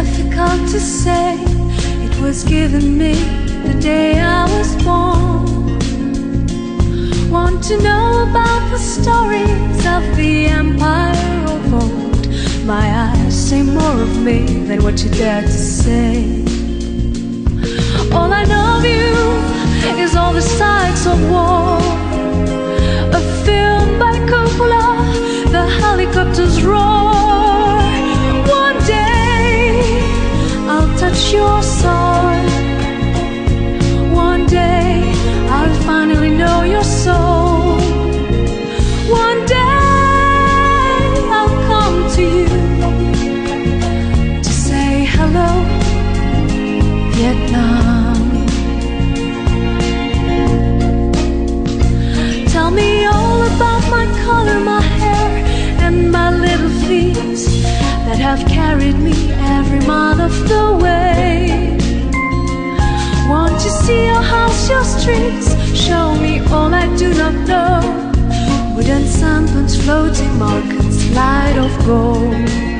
difficult to say. It was given me the day I was born. Want to know about the stories of the empire of old? My eyes say more of me than what you dare to say. All I know of you is all the sights of war. A film by Coppola, the helicopters roar. One day I'll touch your soul. One day I'll finally know your soul. One day I'll come to you to say hello, Vietnam. Tell me all about my color, my hair, and my little feet that have carried me every mile of the way. Want to see your house, your streets? Show me all I do not know. Wooden sampans, floating markets, light of gold.